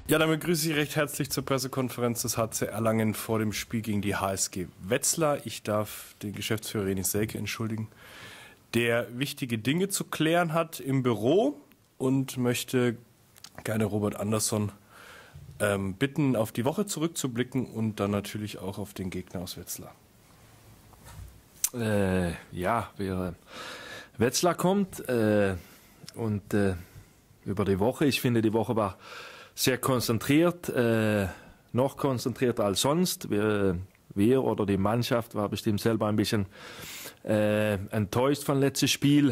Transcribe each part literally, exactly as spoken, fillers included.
Ja, dann begrüße ich recht herzlich zur Pressekonferenz des H C Erlangen vor dem Spiel gegen die H S G Wetzlar. Ich darf den Geschäftsführer René Selke entschuldigen, der wichtige Dinge zu klären hat im Büro und möchte gerne Robert Andersson ähm, bitten, auf die Woche zurückzublicken und dann natürlich auch auf den Gegner aus Wetzlar. Äh, ja, wir, Wetzlar kommt äh, und äh, über die Woche, ich finde, die Woche war sehr konzentriert, äh, noch konzentrierter als sonst. Wir, wir oder die Mannschaft war bestimmt selber ein bisschen äh, enttäuscht von letztes Spiel,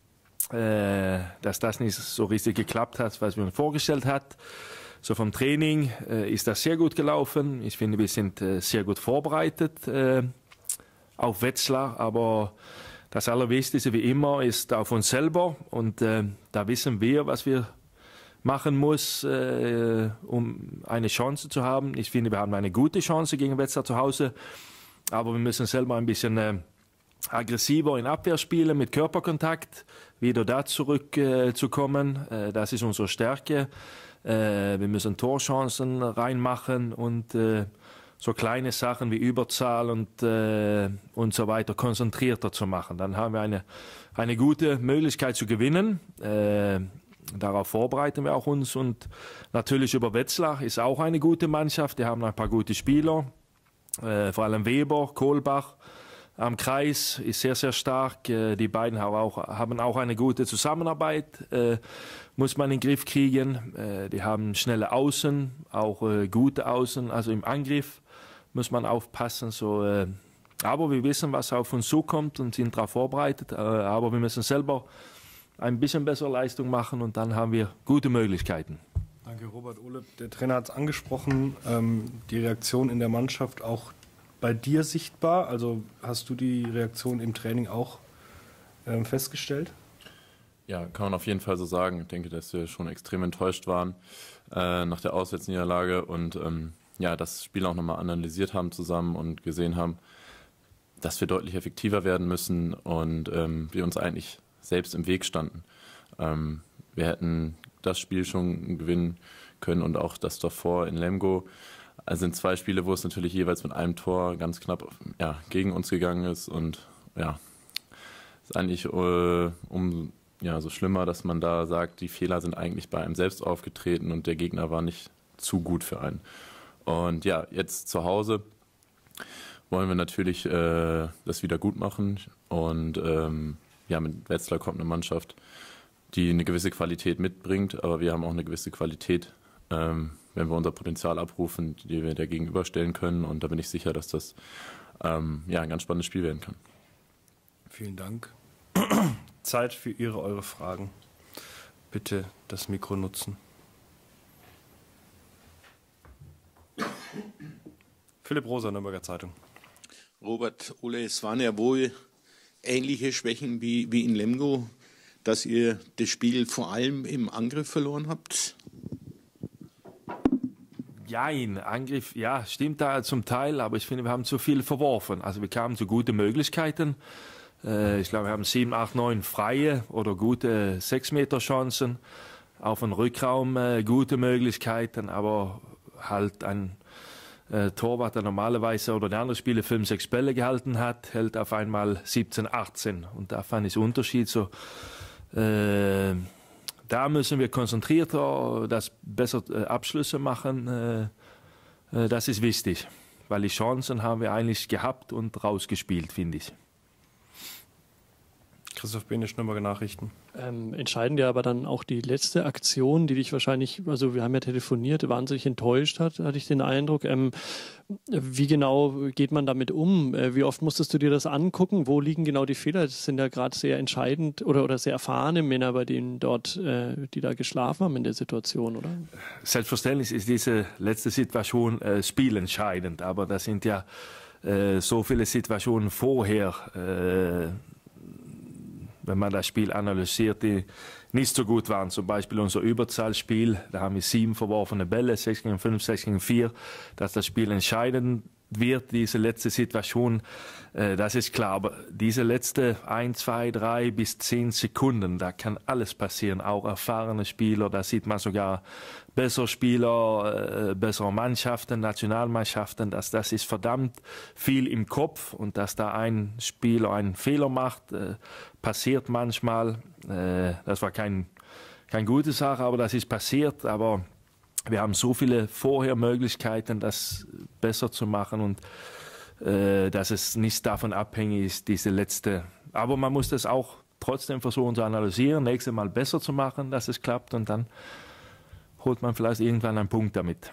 äh, dass das nicht so richtig geklappt hat, was wir uns vorgestellt hat. So vom Training äh, ist das sehr gut gelaufen. Ich finde, wir sind äh, sehr gut vorbereitet äh, auf Wetzlar, aber das Allerwichtigste wie immer ist auf uns selber und äh, da wissen wir, was wir machen muss, äh, um eine Chance zu haben. Ich finde, wir haben eine gute Chance gegen Wetzlar zu Hause, aber wir müssen selber ein bisschen äh, aggressiver in Abwehr spielen, mit Körperkontakt, wieder da zurückzukommen. Äh, äh, das ist unsere Stärke. Äh, wir müssen Torchancen reinmachen und äh, so kleine Sachen wie Überzahl und, äh, und so weiter konzentrierter zu machen. Dann haben wir eine, eine gute Möglichkeit zu gewinnen. Äh, Darauf vorbereiten wir auch uns und natürlich über Wetzlar ist auch eine gute Mannschaft. Die haben ein paar gute Spieler, äh, vor allem Weber, Kohlbach am Kreis ist sehr, sehr stark. Äh, die beiden haben auch, haben auch eine gute Zusammenarbeit, äh, muss man in den Griff kriegen. Äh, die haben schnelle Außen, auch äh, gute Außen, also im Angriff muss man aufpassen. So, äh, aber wir wissen, was auf uns zukommt und sind darauf vorbereitet. Äh, aber wir müssen selber ein bisschen bessere Leistung machen und dann haben wir gute Möglichkeiten. Danke, Robert. Ole, der Trainer hat es angesprochen, ähm, die Reaktion in der Mannschaft auch bei dir sichtbar. Also hast du die Reaktion im Training auch ähm, festgestellt? Ja, kann man auf jeden Fall so sagen. Ich denke, dass wir schon extrem enttäuscht waren äh, nach der Auswärtsniederlage und ähm, ja, das Spiel auch nochmal analysiert haben zusammen und gesehen haben, dass wir deutlich effektiver werden müssen und ähm, wir uns eigentlich selbst im Weg standen. Ähm, wir hätten das Spiel schon gewinnen können und auch das davor in Lemgo. Also sind zwei Spiele, wo es natürlich jeweils mit einem Tor ganz knapp ja, gegen uns gegangen ist und ja, ist eigentlich äh, um ja, so schlimmer, dass man da sagt, die Fehler sind eigentlich bei einem selbst aufgetreten und der Gegner war nicht zu gut für einen. Und ja, jetzt zu Hause wollen wir natürlich äh, das wieder gut machen und ähm, ja, mit Wetzlar kommt eine Mannschaft, die eine gewisse Qualität mitbringt, aber wir haben auch eine gewisse Qualität, ähm, wenn wir unser Potenzial abrufen, die wir der gegenüberstellen können. Und da bin ich sicher, dass das ähm, ja, ein ganz spannendes Spiel werden kann. Vielen Dank. Zeit für Ihre, eure Fragen. Bitte das Mikro nutzen. Philipp Rosa, Nürnberger Zeitung. Robert, Ole, es waren ja wohl ähnliche Schwächen wie, wie in Lemgo, dass ihr das Spiel vor allem im Angriff verloren habt? Ja, in Angriff, ja, stimmt da zum Teil, aber ich finde, wir haben zu viel verworfen. Also wir kamen zu guten Möglichkeiten. Äh, ich glaube, wir haben sieben, acht, neun freie oder gute sechs Meter Chancen. Auf den Rückraum äh, gute Möglichkeiten, aber halt ein Äh, Torwart, der normalerweise oder der andere Spiele fünf, sechs Bälle gehalten hat, hält auf einmal siebzehn, achtzehn. Und da fand ich den Unterschied so. Äh, da müssen wir konzentrierter, das besser äh, Abschlüsse machen. Äh, äh, das ist wichtig, weil die Chancen haben wir eigentlich gehabt und rausgespielt, finde ich. Christoph Benisch, Nürnberger Nachrichten. Ähm, entscheidend ja aber dann auch die letzte Aktion, die dich wahrscheinlich, also wir haben ja telefoniert, wahnsinnig enttäuscht hat, hatte ich den Eindruck. Ähm, wie genau geht man damit um? Äh, wie oft musstest du dir das angucken? Wo liegen genau die Fehler? Das sind ja gerade sehr entscheidend oder, oder sehr erfahrene Männer, bei denen dort, äh, die da geschlafen haben in der Situation, oder? Selbstverständlich ist diese letzte Situation äh, spielentscheidend, aber das sind ja äh, so viele Situationen vorher, äh, wenn man das Spiel analysiert, die nicht so gut waren. Zum Beispiel unser Überzahlspiel, da haben wir sieben verworfene Bälle, sechs gegen fünf, sechs gegen vier. Dass das Spiel entscheidend wird, diese letzte Situation, äh, das ist klar. Aber diese letzte ein, zwei, drei bis zehn Sekunden, da kann alles passieren. Auch erfahrene Spieler, da sieht man sogar bessere Spieler, äh, bessere Mannschaften, Nationalmannschaften. Das, das ist verdammt viel im Kopf und dass da ein Spieler einen Fehler macht, äh, passiert manchmal. Äh, das war kein, keine gute Sache, aber das ist passiert. Aber wir haben so viele vorher Möglichkeiten, das besser zu machen und äh, dass es nicht davon abhängig ist, diese letzte. Aber man muss das auch trotzdem versuchen zu analysieren, nächstes Mal besser zu machen, dass es klappt und dann holt man vielleicht irgendwann einen Punkt damit.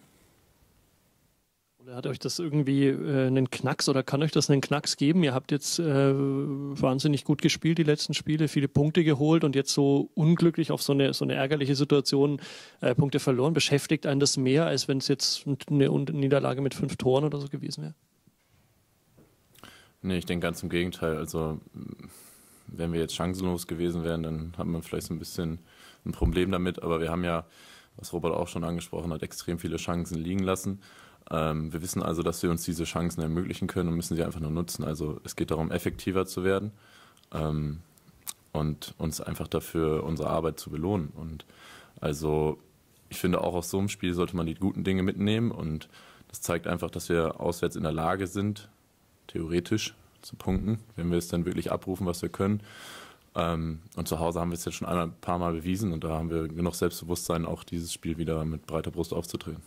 Oder hat euch das irgendwie äh, einen Knacks oder kann euch das einen Knacks geben? Ihr habt jetzt äh, wahnsinnig gut gespielt, die letzten Spiele, viele Punkte geholt und jetzt so unglücklich auf so eine, so eine ärgerliche Situation äh, Punkte verloren. Beschäftigt einen das mehr, als wenn es jetzt eine Niederlage mit fünf Toren oder so gewesen wäre? Nee, ich denke ganz im Gegenteil. Also wenn wir jetzt chancenlos gewesen wären, dann hat man vielleicht so ein bisschen ein Problem damit. Aber wir haben ja, was Robert auch schon angesprochen hat, extrem viele Chancen liegen lassen. Ähm, wir wissen also, dass wir uns diese Chancen ermöglichen können und müssen sie einfach nur nutzen. Also es geht darum, effektiver zu werden ähm, und uns einfach dafür unsere Arbeit zu belohnen. Und also ich finde, auch aus so einem Spiel sollte man die guten Dinge mitnehmen und das zeigt einfach, dass wir auswärts in der Lage sind, theoretisch zu punkten, wenn wir es dann wirklich abrufen, was wir können. Ähm, und zu Hause haben wir es jetzt schon einmal, ein paar Mal bewiesen und da haben wir genug Selbstbewusstsein, auch dieses Spiel wieder mit breiter Brust aufzutreten.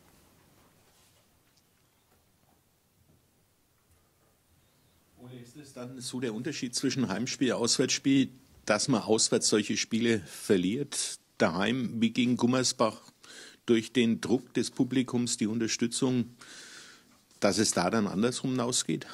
Ist es dann so der Unterschied zwischen Heimspiel und Auswärtsspiel, dass man auswärts solche Spiele verliert, daheim wie gegen Gummersbach durch den Druck des Publikums, die Unterstützung, dass es da dann andersrum ausgeht?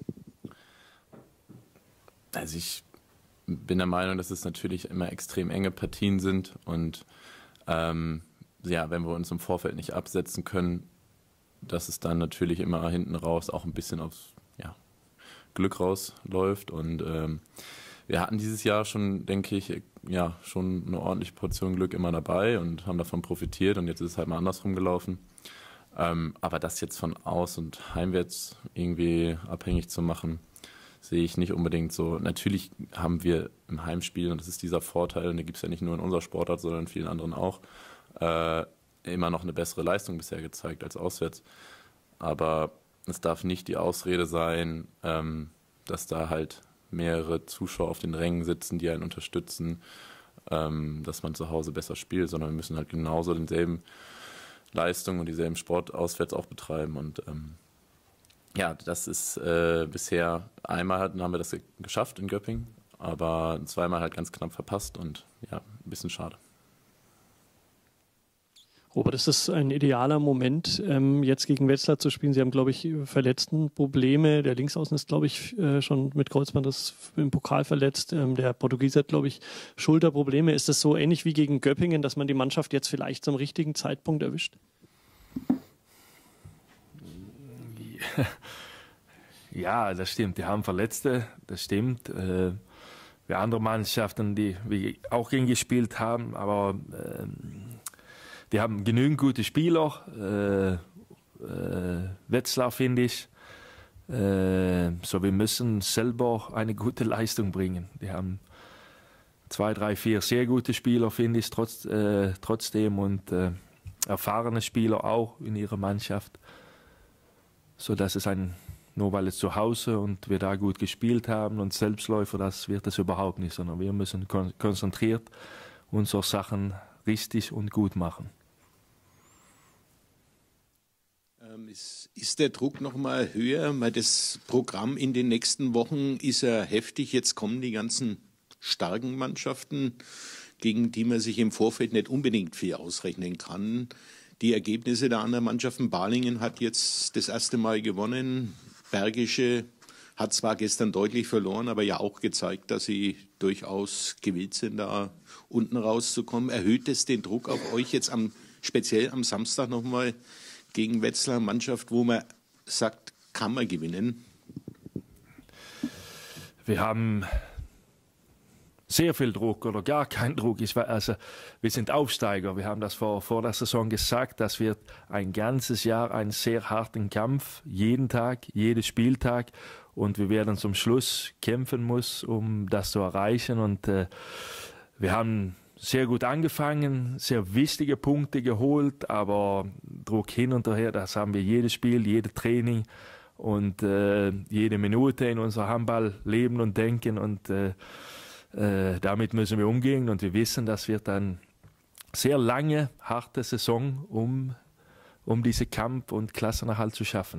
Also ich bin der Meinung, dass es natürlich immer extrem enge Partien sind und ähm, ja, wenn wir uns im Vorfeld nicht absetzen können, dass es dann natürlich immer hinten raus auch ein bisschen aufs ja, Glück rausläuft und ähm, wir hatten dieses Jahr schon, denke ich, ja, schon eine ordentliche Portion Glück immer dabei und haben davon profitiert und jetzt ist es halt mal andersrum gelaufen. Ähm, aber das jetzt von aus- und heimwärts irgendwie abhängig zu machen, sehe ich nicht unbedingt so. Natürlich haben wir im Heimspiel, und das ist dieser Vorteil, und den gibt es ja nicht nur in unserer Sportart, sondern in vielen anderen auch, äh, immer noch eine bessere Leistung bisher gezeigt als auswärts. Aber es darf nicht die Ausrede sein, ähm, dass da halt mehrere Zuschauer auf den Rängen sitzen, die einen unterstützen, ähm, dass man zu Hause besser spielt, sondern wir müssen halt genauso denselben Leistungen und dieselben Sport auswärts auch betreiben. Und ähm, ja, das ist äh, bisher, einmal hatten, haben wir das geschafft in Göppingen, aber zweimal halt ganz knapp verpasst und ja, ein bisschen schade. Robert, ist das ein idealer Moment, ähm, jetzt gegen Wetzlar zu spielen? Sie haben, glaube ich, Verletztenprobleme. Der Linksaußen ist, glaube ich, äh, schon mit Kreuzband das im Pokal verletzt. Ähm, der Portugiese hat, glaube ich, Schulterprobleme. Ist das so ähnlich wie gegen Göppingen, dass man die Mannschaft jetzt vielleicht zum richtigen Zeitpunkt erwischt? Ja, das stimmt. Die haben Verletzte, das stimmt. Äh, wir andere Mannschaften, die wir auch gegen gespielt haben, aber äh, die haben genügend gute Spieler. Äh, äh, Wetzlar, finde ich. Äh, so, wir müssen selber eine gute Leistung bringen. Die haben zwei, drei, vier sehr gute Spieler, finde ich, trotz, äh, trotzdem und äh, erfahrene Spieler auch in ihrer Mannschaft. So dass es ein, nur weil es zu Hause und wir da gut gespielt haben und Selbstläufer, das wird es überhaupt nicht, sondern wir müssen kon- konzentriert unsere Sachen richtig und gut machen. Ähm, ist, ist der Druck noch mal höher? Weil das Programm in den nächsten Wochen ist ja heftig. Jetzt kommen die ganzen starken Mannschaften, gegen die man sich im Vorfeld nicht unbedingt viel ausrechnen kann. Die Ergebnisse der anderen Mannschaften, Balingen hat jetzt das erste Mal gewonnen, Bergische hat zwar gestern deutlich verloren, aber ja auch gezeigt, dass sie durchaus gewillt sind, da unten rauszukommen. Erhöht es den Druck auf euch jetzt am, speziell am Samstag nochmal gegen Wetzlar, Mannschaft, wo man sagt, kann man gewinnen? Wir haben sehr viel Druck oder gar kein Druck. Ich war, also, wir sind Aufsteiger. Wir haben das vor, vor der Saison gesagt. Das wird ein ganzes Jahr einen sehr harten Kampf. Jeden Tag, jeden Spieltag. Und wir werden zum Schluss kämpfen müssen, um das zu erreichen. Und äh, wir haben sehr gut angefangen, sehr wichtige Punkte geholt. Aber Druck hin und her, das haben wir jedes Spiel, jedes Training. Und äh, jede Minute in unser Handball leben und denken. Und äh, Äh, damit müssen wir umgehen und wir wissen, das wird eine sehr lange, harte Saison, um, um diese Kampf- und Klassenerhalt zu schaffen.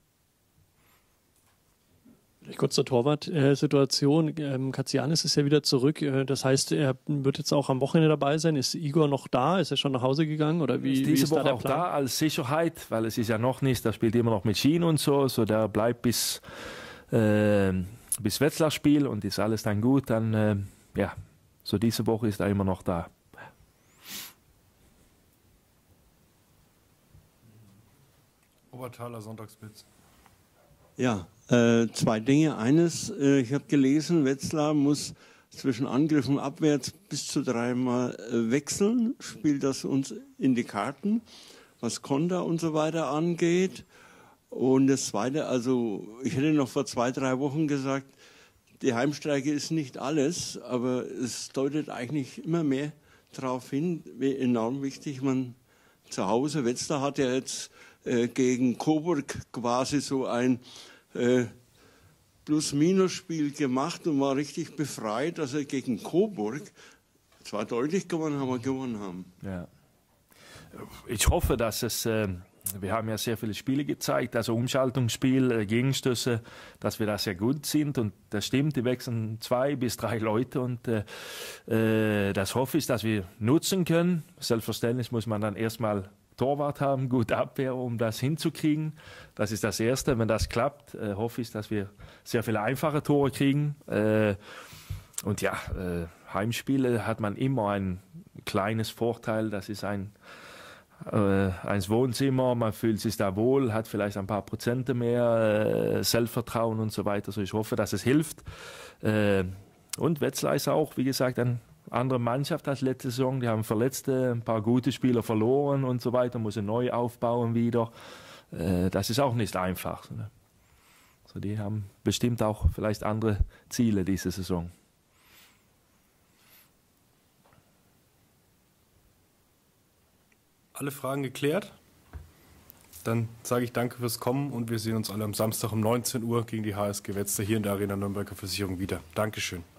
Kurz zur Torwart-Situation. Ähm, Katsianis ist ja wieder zurück. Das heißt, er wird jetzt auch am Wochenende dabei sein. Ist Igor noch da? Ist er schon nach Hause gegangen? Oder wie, ist diese wie ist Woche da der auch Plan? da als Sicherheit, weil es ist ja noch nicht, der spielt immer noch mit Schienen und so, so der bleibt bis, äh, bis Wetzlar-Spiel und ist alles dann gut, dann äh, ja, so diese Woche ist er immer noch da. Obertaler Sonntagsblitz. Ja, äh, zwei Dinge. Eines, äh, ich habe gelesen, Wetzlar muss zwischen Angriff und Abwehr bis zu dreimal äh, wechseln. Spielt das uns in die Karten, was Konter und so weiter angeht. Und das Zweite, also ich hätte noch vor zwei, drei Wochen gesagt, die Heimstärke ist nicht alles, aber es deutet eigentlich immer mehr darauf hin, wie enorm wichtig man zu Hause, Wetzlar hat ja jetzt äh, gegen Coburg quasi so ein äh, Plus-Minus-Spiel gemacht und war richtig befreit, dass er gegen Coburg zwar deutlich gewonnen haben, aber gewonnen haben. Ja. Ich hoffe, dass es, äh, wir haben ja sehr viele Spiele gezeigt, also Umschaltungsspiel, äh, Gegenstöße, dass wir da sehr gut sind und das stimmt, die wechseln zwei bis drei Leute und äh, äh, das hoffe ich, dass wir nutzen können. Selbstverständlich muss man dann erstmal Torwart haben, gut Abwehr, um das hinzukriegen. Das ist das Erste. Wenn das klappt, äh, hoffe ich, dass wir sehr viele einfache Tore kriegen. Äh, und ja, äh, Heimspiele hat man immer ein kleines Vorteil. Das ist ein, äh, ein Wohnzimmer, man fühlt sich da wohl, hat vielleicht ein paar Prozente mehr, äh, Selbstvertrauen und so weiter. Also ich hoffe, dass es hilft. Äh, und Wetzlar ist auch, wie gesagt, ein andere Mannschaft als letzte Saison, die haben Verletzte, ein paar gute Spieler verloren und so weiter, müssen neu aufbauen wieder. Äh, das ist auch nicht einfach. Ne? Also die haben bestimmt auch vielleicht andere Ziele diese Saison. Alle Fragen geklärt? Dann sage ich danke fürs Kommen und wir sehen uns alle am Samstag um neunzehn Uhr gegen die H S G Wetzlar hier in der Arena Nürnberger Versicherung wieder. Dankeschön.